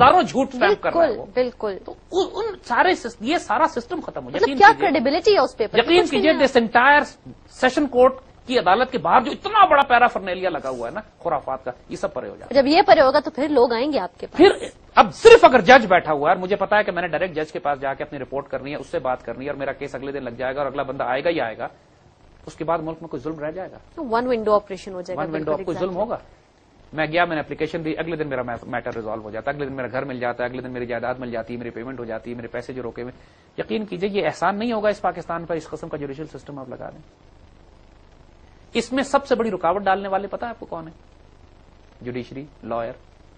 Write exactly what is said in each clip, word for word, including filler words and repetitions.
ہزاروں جھوٹ اسٹیمپ کر رہا ہے وہ. بالکل. تو ان سارے یہ سارا سسٹم ختم ہو جائے. کیا کریڈیبلٹی ہے اس پیپر؟ یقین کیجیے دس انٹائر سیشن کورٹ کی عدالت کے باہر جو اتنا بڑا پیرا فرنیلیا لگا ہوا ہے نا خرافات کا، یہ سب پرے ہو جائے. جب یہ پرے ہوگا تو پھر لوگ آئیں گے آپ کے پاس. پھر اب صرف اگر جج بیٹھا ہوا ہے اور مجھے پتا ہے کہ میں نے ڈائریکٹ جج کے پاس جا کے اپنی رپورٹ کرنی ہے، اس سے بات کرنی ہے، اور میرا کیس اگلے دن لگ جائے گا اور اگلا بندہ آئے گا ہی آئے گا، اس کے بعد ملک میں کوئی ظلم رہ جائے گا؟ ون ونڈو آپریشن ہو جائے گا. ون ونڈو کوئی ظلم ہوگا. میں گیا، میں نے اپلیکیشن دی، اگلے دن میرا میٹر ریزالو ہو جاتا ہے، اگلے دن میرا گھر مل جاتا ہے، اگلے دن میری جائیداد مل جاتی ہے، میری پیمنٹ ہو جاتی ہے، میرے پیسے جو روکے ہوئے. یقین کیجیے یہ احسان نہیں ہوگا اس پاکستان پر اس قسم کا جوڈیشل سسٹم آپ لگا دیں. اس میں سب سے بڑی رکاوٹ ڈالنے والے پتا ہے آپ کو کون ہے؟ جوڈیشری، لائر،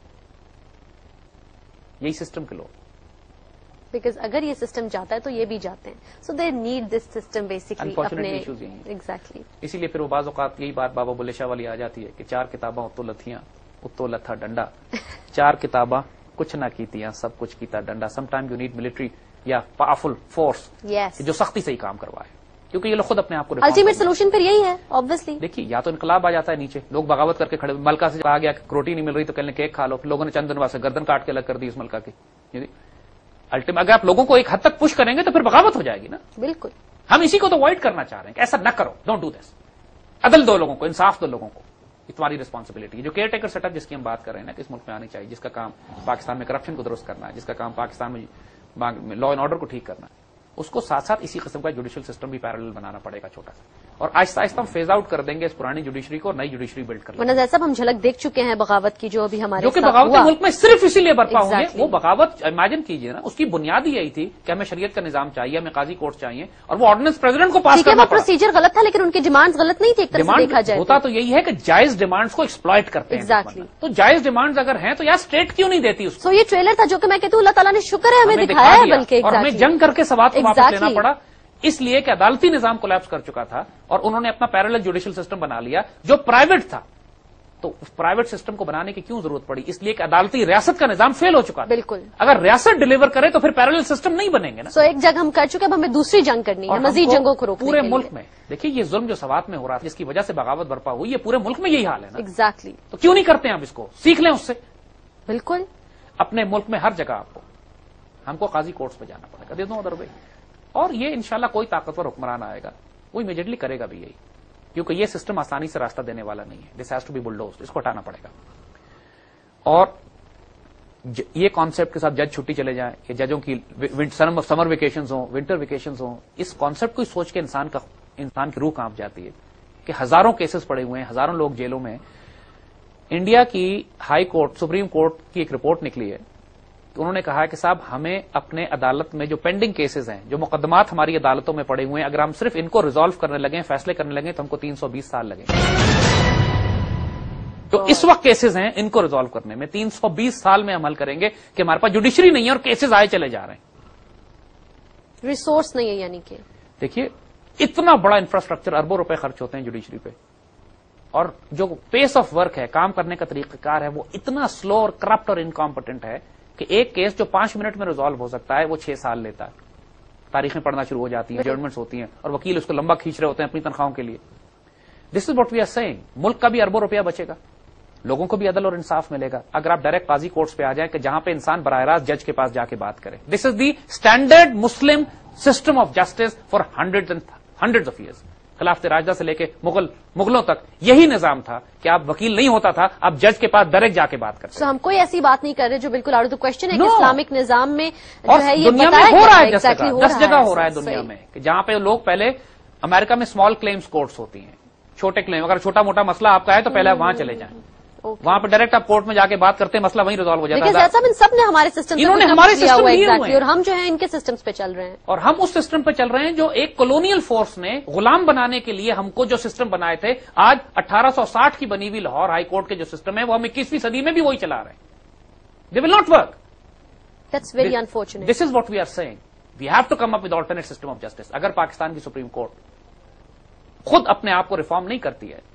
یہی سسٹم کے لوگ. بیکاز اگر یہ سسٹم جاتا ہے تو یہ بھی جاتے ہیں. So they need this system basically. Unfortunately issues یہی ہیں. ایگزیکٹلی. اسی لیے پھر وہ بعض اوقات یہی بات بابا بلے شاہ والی آ جاتی ہے کہ چار کتاباں اتو لتھیاں اتو لتھا ڈنڈا. چار کتاباں کچھ نہ کیتیاں سب کچھ کیتا ڈنڈا. Some time you need military یا پاورفل فورس جو سختی سے ہی کام کروائے، کیونکہ یہ لوگ خود اپنے آپ کو الٹیمیٹ سولوشن پھر یہی ہے آبویسلی. دیکھیے یا تو انقلاب آ جاتا ہے، نیچے لوگ بغاوت کر کے کھڑے. ملکہ سے کہا گیا کہ روٹی نہیں مل رہی تو کہنے کیک کھا لو، لوگوں نے چند دن واسطے گردن کاٹ کے الگ کر دی اس ملکہ کی. الٹیمیٹ اگر آپ لوگوں کو ایک حد تک پش کریں گے تو پھر بغاوت ہو جائے گی نا. بالکل. ہم اسی کو تو اوائڈ کرنا چاہ رہے ہیں کہ ایسا نہ کرو، ڈونٹ ڈو دس. عدل دو لوگوں کو، انصاف دو لوگوں کو. یہ تمہاری ریسپانسبلٹی ہے. جو کیئر ٹیکر سیٹ اپ جس کی ہم بات کر رہے ہیں نا کہ اس ملک میں آنی چاہیے، جس کا کام پاکستان میں کرپشن کو درست کرنا ہے، جس کا کام پاکستان میں لا اینڈ آرڈر کو ٹھیک کرنا ہے، اس کو ساتھ ساتھ اسی قسم کا جوڈیشل سسٹم بھی پیرالل بنانا پڑے گا چھوٹا سا. اور آہستہ آہستہ ہم فیز آؤٹ کر دیں گے اس پرانی جوڈیشری کو اور نئی جوڈیشری بلڈ کر لیں گے. صاحب ہم جھلک دیکھ چکے ہیں بغاوت کی جو ابھی ہمارے جو کہ بغاوت ملک میں صرف اسی لیے برپا ہوئی ہے. وہ بغاوت امیجن کیجیے نا، اس کی بنیاد ہی یہی تھی کہ ہمیں شریعت کا نظام چاہیے، ہمیں قاضی کورٹ چاہیے، اور وہ آرڈیننس پریزیڈنٹ کو پاس کرنا پڑا. پروسیجر غلط تھا لیکن ان کی ڈیمانڈ غلط نہیں تھی. دیکھا جائے ہوتا تو یہی ہے کہ جائز ڈیمانڈس کو ایکسپلائٹ کرتے ہیں. تو جائز ڈیمانڈز اگر ہیں تو یار اسٹیٹ کیوں نہیں دیتی اس کو؟ سو یہ ٹریلر تھا جو کہ میں کہتی ہوں اللہ تعالیٰ نے شکر ہے ہمیں دکھایا ہے، بلکہ اور ہمیں جنگ کر کے سوات کو واپس لینا پڑا اس لیے کہ عدالتی نظام کولیپس کر چکا تھا اور انہوں نے اپنا پیرالل جوڈیشل سسٹم بنا لیا جو پرائیویٹ تھا. تو پرائیویٹ سسٹم کو بنانے کی کیوں ضرورت پڑی؟ اس لیے کہ عدالتی ریاست کا نظام فیل ہو چکا تھا. بالکل. اگر ریاست ڈیلیور کرے تو پھر پیرالل سسٹم نہیں بنیں گے نا. سو ایک جنگ ہم کر چکے، اب ہمیں دوسری جنگ کرنی ہے، مزید جنگوں کو روکنے پورے ملک میں. دیکھیے یہ ظلم جو سوات میں ہو رہا تھا جس کی وجہ سے بغاوت برپا ہوئی، یہ پورے ملک میں یہی حال ہے نا. ایگزیکٹلی. تو کیوں نہیں کرتے ہیں آپ اس کو؟ سیکھ لیں اس سے. بالکل. اپنے ملک میں ہر جگہ آپ کو ہم کو قاضی کورٹس پہ جانا پڑے گا. دے دوں ادھر بھائی. اور یہ انشاءاللہ کوئی طاقتور حکمران آئے گا وہ امیڈیٹلی کرے گا بھی یہی، کیونکہ یہ سسٹم آسانی سے راستہ دینے والا نہیں ہے. This has to be bulldozed. اس کو ہٹانا پڑے گا. اور یہ کانسیپٹ کے ساتھ جج چھٹی چلے جائیں کہ ججوں کی سمر ویکیشنز ہوں، ونٹر ویکیشنز ہوں، اس کانسیپٹ کو سوچ کے انسان کا انسان کی روح کانپ جاتی ہے کہ ہزاروں کیسز پڑے ہوئے ہیں، ہزاروں لوگ جیلوں میں. انڈیا کی ہائی کورٹ، سپریم کورٹ کی ایک رپورٹ نکلی ہے. انہوں نے کہا کہ صاحب ہمیں اپنے عدالت میں جو پینڈنگ کیسز ہیں، جو مقدمات ہماری عدالتوں میں پڑے ہوئے ہیں، اگر ہم صرف ان کو ریزالو کرنے لگیں، فیصلے کرنے لگیں، تو ہم کو تین سو بیس سال لگیں. تو اس وقت کیسز ہیں ان کو ریزالو کرنے میں تین سو بیس سال میں عمل کریں گے کہ ہمارے پاس جوڈیشری نہیں ہے اور کیسز آئے چلے جا رہے ہیں. ریسورس نہیں ہے یعنی کہ دیکھیے اتنا بڑا انفراسٹرکچر، اربوں روپے خرچ ہوتے ہیں جوڈیشری پہ، اور جو پیس آف ورک ہے، کام کرنے کا طریقہ کار ہے، وہ اتنا سلو اور کرپٹ اور انکمپٹنٹ ہے کہ ایک کیس جو پانچ منٹ میں ریزالو ہو سکتا ہے وہ چھ سال لیتا ہے. تاریخیں پڑھنا شروع ہو جاتی ہیں، ججمنٹس ہوتی ہیں، اور وکیل اس کو لمبا کھینچ رہے ہوتے ہیں اپنی تنخواہوں کے لیے. This is what we are seeing. ملک کا بھی اربوں روپیہ بچے گا، لوگوں کو بھی عدل اور انصاف ملے گا اگر آپ ڈائریکٹ قاضی کورٹس پہ آ جائیں کہ جہاں پہ انسان براہ راست جج کے پاس جا کے بات کرے. This is the standard Muslim system of justice for hundred and hundred of years. خلافت راشدہ سے لے کے مغل مغلوں تک یہی نظام تھا کہ آپ وکیل نہیں ہوتا تھا، آپ جج کے پاس ڈائریکٹ جا کے بات کرتے. so, ہم کوئی ایسی بات نہیں کر رہے جو بالکل آؤٹ آف دی کوشچن ہے کہ اسلامک نظام میں جو ہے یہ دنیا میں ہو رہا ہے. دس جگہ ہو رہا ہے دنیا میں کہ جہاں پہ لوگ پہلے امریکہ میں اسمال کلیمز کورٹس ہوتی ہیں، چھوٹے کلیم. اگر چھوٹا موٹا مسئلہ آپ کا ہے تو پہلے آپ وہاں چلے جائیں، وہاں پہ ڈائریکٹ آپ کورٹ میں جا کے بات کرتے ہیں، مسئلہ وہیں ریزالو ہو جاتا ہے. صاحب ان سب نے ہمارے سسٹم انہوں نے ہمارے سسٹم لیے ہوئے ہیں اور ہم جو ہیں ان کے سسٹمز پہ چل رہے ہیں، اور ہم اس سسٹم پہ چل رہے ہیں جو ایک کولونیل فورس نے غلام بنانے کے لیے ہم کو جو سسٹم بنائے تھے. آج اٹھارہ سو ساٹھ کی بنی ہوئی لاہور ہائی کورٹ کے جو سسٹم ہے وہ ہم اکیسویں صدی میں بھی وہی چلا رہے ہیں. They will not work. That's very unfortunate. This is what we are seeing. We have to come up with alternate system of justice. اگر پاکستان کی سپریم کورٹ خود اپنے آپ کو ریفارم نہیں کرتی ہے،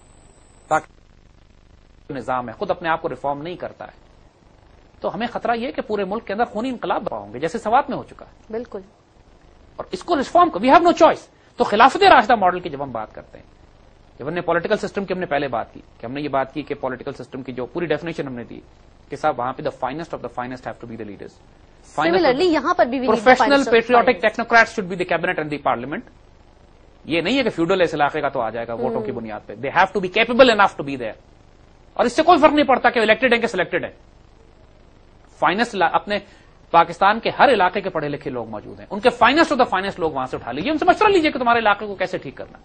نظام ہے خود اپنے آپ کو ریفارم نہیں کرتا ہے، تو ہمیں خطرہ یہ کہ پورے ملک کے اندر خونی انقلاب ہوں گے جیسے سوات میں ہو چکا ہے. بالکل. اور اس کو reform we have no choice. تو خلافت راشدہ ماڈل کی جب ہم بات کرتے ہیں، جب ہم نے پولیٹیکل سسٹم کی ہم نے پہلے بات کی کہ ہم نے یہ بات کی کہ پولیٹیکل سسٹم کی جو پوری ڈیفینیشن ہم نے دی کہ صاحب وہاں پہ the finest of the finest have to be the leaders. Similarly یہاں پر بھی professional patriotic technocrats should be the cabinet and the parliament. یہ نہیں ہے کہ فیوڈل اس علاقے کا تو آ جائے گا ووٹوں کی بنیاد پہ. They have to be capable enough to be there. اور اس سے کوئی فرق نہیں پڑتا کہ الیکٹڈ ہیں کہ سلیکٹڈ ہیں. فائنسٹ اپنے پاکستان کے ہر علاقے کے پڑھے لکھے لوگ موجود ہیں, ان کے فائنسٹ آف دا فائنسٹ لوگ وہاں سے اٹھا لیجیے, ان سے مشورہ لیجیے کہ تمہارے علاقے کو کیسے ٹھیک کرنا.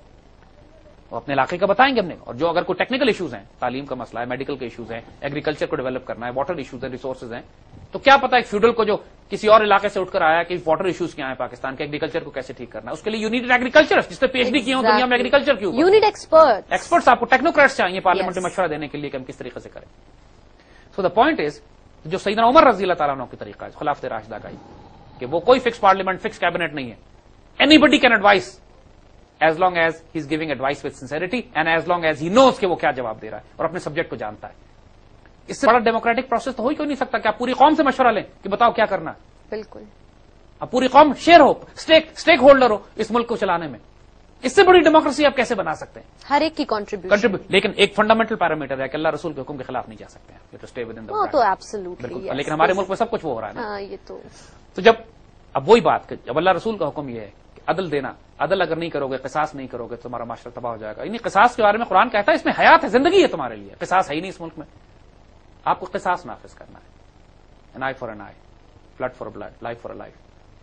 وہ اپنے علاقے کا بتائیں گے ہم نے. اور جو اگر کوئی ٹیکنیکل ایشوز ہیں, تعلیم کا مسئلہ ہے, میڈیکل کے ایشوز ہیں, ایگریکلچر کو ڈیولپ کرنا ہے, واٹر ایشوز ہیں, ریسورسز ہیں, تو کیا پتا ایک فیوڈل کو جو کسی اور علاقے سے اٹھ کر آیا کہ واٹر ایشوز کیا ہیں پاکستان کے, ایگریکلچر کو کیسے ٹھیک کرنا ہے, اس کے لیے یو نیڈ ایگریکلچر. جس نے پی ایچ ڈی کیا ہوں دنیا میں ایگریکلچر کی اوپر, یو نیڈ ایکسپرٹ ایکسپرٹس آپ کو ٹیکنوکریٹس چاہیے پارلیمنٹ میں مشورہ دینے کے لیے کہ ہم کس طریقے سے کریں. سو دا پوائنٹ از جو سیدنا عمر رضی اللہ تعالیٰ عنہ کی طریقہ ہے خلافت راشدہ کا ہی, کہ وہ کوئی فکس پارلیمنٹ فکس کیبنٹ نہیں ہے. Anybody can advise as long as he is giving advice with sincerity and as long as he knows کہ وہ کیا جواب دے رہا ہے اور اپنے سبجیکٹ کو جانتا ہے. اس سے بڑا ڈیموکریٹک پروسیس تو ہو ہی کوئی نہیں سکتا کہ آپ پوری قوم سے مشورہ لیں کہ بتاؤ کیا کرنا ہے. بالکل. اب پوری قوم شیئر ہو, اسٹیک اسٹیک ہولڈر ہو اس ملک کو چلانے میں. اس سے بڑی ڈیموکریسی آپ کیسے بنا سکتے ہیں؟ ہر ایک کی کنٹریبیوشن. لیکن ایک فنڈامنٹل پیرامیٹر ہے کہ اللہ رسول کے حکم کے خلاف نہیں جا سکتے ہیں. وہ تو ایبسولوٹلی, لیکن ہمارے ملک میں سب کچھ وہ ہو رہا ہے نا. ہاں یہ تو تو جب اب وہی بات کہ جب اللہ رسول کا حکم یہ ہے کہ عدل دینا, عدل اگر نہیں کرو گے, قصاص نہیں کرو گے تو تمہارا معاشرہ تباہ ہو جائے گا. یعنی قصاص کے بارے میں قرآن کہتا ہے اس میں حیات ہے, زندگی ہے تمہارے لیے. قصاص ہے ہی نہیں اس ملک میں. آپ کو قصاص نافذ کرنا ہے. An eye for an eye, blood for blood, life for life.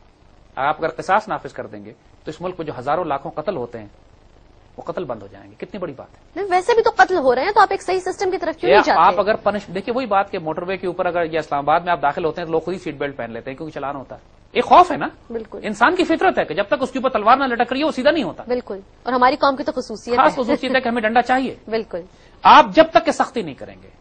آپ اگر قصاص نافذ کر دیں گے تو اس ملک میں جو ہزاروں لاکھوں قتل ہوتے ہیں وہ قتل بند ہو جائیں گے. کتنی بڑی بات ہے. ویسے بھی تو قتل ہو رہے ہیں, تو آپ ایک صحیح سسٹم کی طرف کیوں نہیں جاتے؟ آپ اگر پنش دیکھیے وہی بات کہ موٹر وے کے اوپر اگر یا اسلام آباد میں آپ داخل ہوتے ہیں تو لوگ خود ہی سیٹ بیلٹ پہن لیتے ہیں کیونکہ چلان ہوتا ہے. ایک خوف ہے نا. بالکل. انسان کی فطرت ہے کہ جب تک اس کے اوپر تلوار نہ لٹک رہی ہے وہ سیدھا نہیں ہوتا. بالکل. اور ہماری قوم کی تو خصوصیت خاص خصوصیت ہے کہ ہمیں ڈنڈا چاہیے. بالکل. آپ جب تک کہ سختی نہیں کریں گے.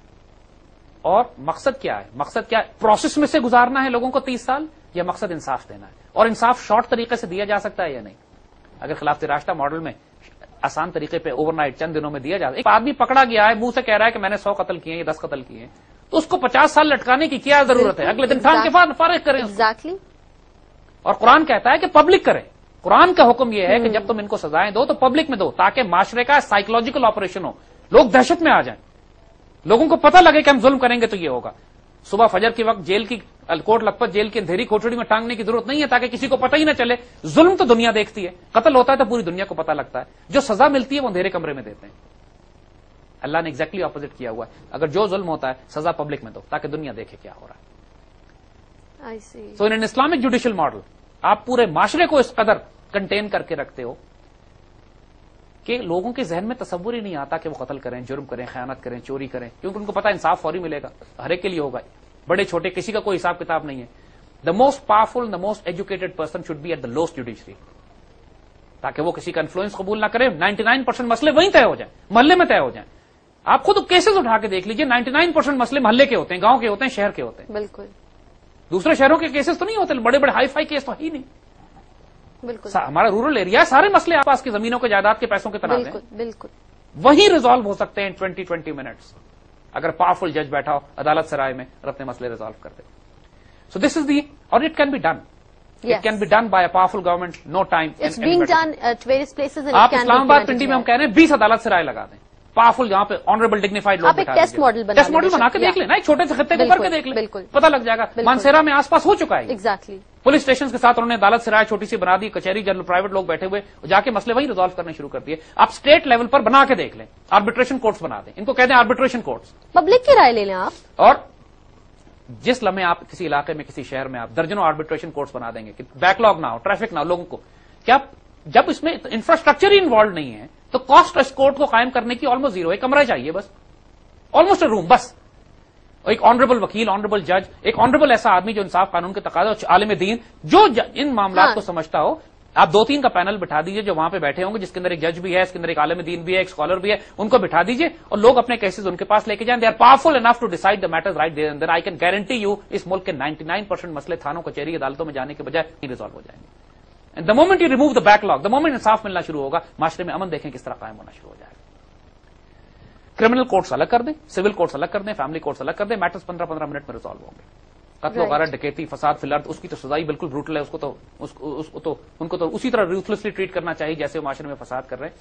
اور مقصد کیا ہے؟ مقصد کیا ہے؟ پروسیس میں سے گزارنا ہے لوگوں کو تیس سال, یا مقصد انصاف دینا ہے؟ اور انصاف شارٹ طریقے سے دیا جا سکتا ہے یا نہیں؟ اگر خلافت راشدہ ماڈل میں آسان طریقے پہ اوور نائٹ چند دنوں میں دیا جاتا ہے. ایک آدمی پکڑا گیا ہے, منہ سے کہہ رہا ہے کہ میں نے سو قتل کیے, یا دس قتل کیے, تو اس کو پچاس سال لٹکانے کی کیا ضرورت ہے؟ اگلے دن ٹھان کے بعد فارغ کریں. ایگزیکٹلی. اور قرآن کہتا ہے کہ پبلک کرے. قرآن کا حکم یہ ہے کہ جب تم ان کو سزائیں دو تو پبلک میں دو, تاکہ معاشرے کا سائیکولوجیکل آپریشن ہو, لوگ دہشت میں آ جائیں, لوگوں کو پتہ لگے کہ ہم ظلم کریں گے تو یہ ہوگا. صبح فجر کے وقت جیل کی کوٹ لکھپت جیل کی اندھیری کوٹڑی میں ٹانگنے کی ضرورت نہیں ہے تاکہ کسی کو پتہ ہی نہ چلے. ظلم تو دنیا دیکھتی ہے, قتل ہوتا ہے تو پوری دنیا کو پتہ لگتا ہے. جو سزا ملتی ہے وہ اندھیرے کمرے میں دیتے ہیں. اللہ نے ایگزیکٹلی اپوزٹ کیا ہوا ہے. اگر جو ظلم ہوتا ہے سزا پبلک میں دو تاکہ دنیا دیکھے کیا ہو رہا ہے. So in Islamic judicial model آپ پورے معاشرے کو اس قدر کنٹین کر کے رکھتے ہو کہ لوگوں کے ذہن میں تصور ہی نہیں آتا کہ وہ قتل کریں, جرم کریں, خیانت کریں, چوری کریں, کیونکہ ان کو پتا انصاف فوری ملے گا, ہر ایک کے لیے ہوگا, بڑے چھوٹے کسی کا کوئی حساب کتاب نہیں ہے. The most powerful, the most educated person should be at the lowest judiciary, تاکہ وہ کسی کا انفلوئنس قبول نہ کرے. نائنٹی نائن پرسینٹ مسئلے وہیں طے ہو جائیں, محلے میں طے ہو جائیں. آپ خود کیسز اٹھا کے دیکھ لیجیے, نائنٹی نائن پرسینٹ مسئلے محلے کے ہوتے ہیں, گاؤں کے ہوتے ہیں, شہر کے ہوتے ہیں. بالکل. دوسرے شہروں کے کیسز تو نہیں ہوتے, بڑے بڑے ہائی فائی کیس تو ہی نہیں. بالکل. ہمارا رورل ایریا سارے مسئلے آپ پاس کی زمینوں کے جائیداد کے پیسوں کے تنازع ہیں, بالکل وہی ریزالو ہو سکتے ہیں ان ٹوینٹی ٹوینٹی منٹس اگر پاورفل جج بیٹھا ہو عدالت سرائے میں اور اپنے مسئلے ریزالو کر دے. سو دس از دی, اور it can be done, it can be done by a powerful government, no time. آپ اسلام آباد پنڈی میں ہم کہہ رہے ہیں بیس عدالت سرائے لگا دیں, پاورفل جہاں پہ آنریبل ڈگنیفائڈ لوگ بٹھا ٹیسٹ ماڈل ٹیسٹ ماڈل بنا کے دیکھ لینا, ایک چھوٹے سے خطے کو کر کے دیکھ لیں, پتہ لگ جائے گا. مانسیرا میں آس پاس ہو چکا ہے ایگزیکٹلی. پولیس اسٹیشن کے ساتھ انہوں نے عدالت سرائے چھوٹی سی بنا دی, کچہری جنرل پرائیویٹ لوگ بیٹھے ہوئے جا کے مسئلے وہی ریزالو کرنے شروع کر دیے. آپ اسٹیٹ لیول پر بنا کے دیکھ لیں, آربیٹریشن کورٹس بنا دیں, ان کو کہہ دیں آربیٹریشن کورٹس, پبلک کی رائے لے لیں آپ. اور جس لمحے آپ کسی علاقے میں کسی شہر میں آپ درجنوں آربیٹریشن کورٹس بنا دیں گے کہ بیک لاگ نہ ہو, ٹریفک نہ ہو, لوگوں کو کیا جب اس میں انفراسٹرکچر ہی انوالو نہیں ہے تو کاسٹ اس کورٹ کو قائم کرنے کی آلموسٹ زیرو. ایک کمرہ چاہیے بس, آلموسٹ اے روم بس, ایک آنریبل وکیل, آنریبل جج, ایک آنریبل ایسا آدمی جو انصاف قانون کے تقاضے, عالم دین جو ان معاملات کو سمجھتا ہو. آپ دو تین کا پینل بٹھا دیجیے جو وہاں پہ بیٹھے ہوں گے, جس کے اندر ایک جج بھی ہے, اس کے اندر ایک عالم دین بھی ہے, ایک اسکالر بھی ہے, ان کو بٹھا دیجیے اور لوگ اپنے کیسز ان کے پاس لے کے جائیں. They are powerful enough to decide the matters right there and then. I can guarantee you اس ملک کے نائنٹی نائن پرسینٹ مسئلے تھانوں, کچہری, عدالتوں میں جانے کے بجائے ریزالو ہو جائیں گے. And the moment you remove the backlog, the moment انصاف ملنا شروع ہوگا, معاشرے میں امن دیکھیں کس طرح قائم ہونا شروع ہو جائے گا. کرمنل کورٹس الگ کر دیں, سول کورٹس الگ کر دیں, فیملی کورٹس الگ کر دیں, میٹرز پندرہ پندرہ منٹ میں ریزالو ہوں گے. قتل وغیرہ, ڈکیتی, فساد فی الارض, اس کی تو سزائی بالکل بروٹل ہے, اس کو تو اس کو تو ان کو تو اسی طرح روتھلیسلی ٹریٹ کرنا چاہیے جیسے وہ معاشرے میں فساد کر رہے ہیں.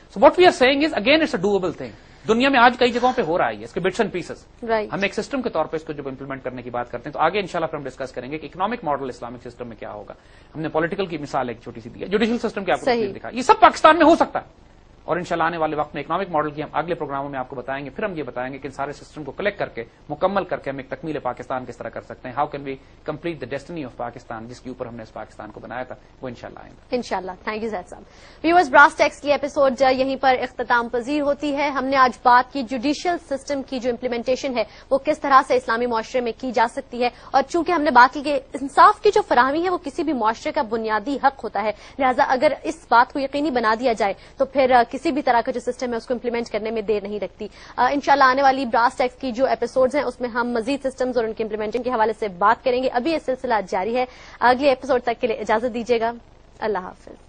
So what we are saying is again it's a doable thing. दुनिया में आज कई जगहों पे हो रहा है इसके बिट्स एंड पीसेस. Right. हम एक सिस्टम के तौर पे इसको जब इंप्लीमेंट करने की बात करते हैं तो आगे इंशाल्लाह फिर हम डिस्कस करेंगे कि इकोनॉमिक मॉडल इस्लामिक सिस्टम में क्या होगा. हमने पॉलिटिकल की मिसाल एक छोटी सी दी है, जुडिशियल सिस्टम की आपको तस्वीर दिखा. ये सब पाकिस्तान में हो सकता है और इंशाल्लाह आने वाले वक्त में इकोनॉमिक मॉडल की हम अगले प्रोग्रामों में आपको बताएंगे. फिर हम ये बताएंगे कि इन सारे सिस्टम को कलेक्ट करके मुकम्मल करके हम एक तकमील पाकिस्तान किस तरह कर सकते हैं. How can we complete the destiny of Pakistan, जिसके ऊपर हमने इस पाकिस्तान को बनाया था, वो इंशाल्लाह आएंगे. इंशाल्लाह. थैंक यू ज़ैद साहब. व्यूअर्स, ब्रास टैक्स की एपिसोड यहीं पर इख्तिताम पजीर होती है. हमने आज बात की जुडिशियल सिस्टम की जो इम्प्लीमेंटेशन है वो किस तरह से इस्लामी मुआशरे में की जा सकती है, और चूंकि हमने बात की कि इंसाफ की जो फराहमी है वो किसी भी मुआशरे का बुनियादी हक होता है, लिहाजा अगर इस बात को यकीनी बना दिया जाए तो फिर किसी भी तरह का जो सिस्टम है उसको इंप्लीमेंट करने में देर नहीं लगती. इंशाल्लाह आने वाली ब्रास टैक्स की जो एपिसोड्स हैं उसमें हम मजीद सिस्टम्स और उनके इंप्लीमेंटेशन के हवाले से बात करेंगे. अभी ये सिलसिला जारी है. अगले एपिसोड तक के लिए इजाजत दीजिएगा. अल्लाह हाफिज.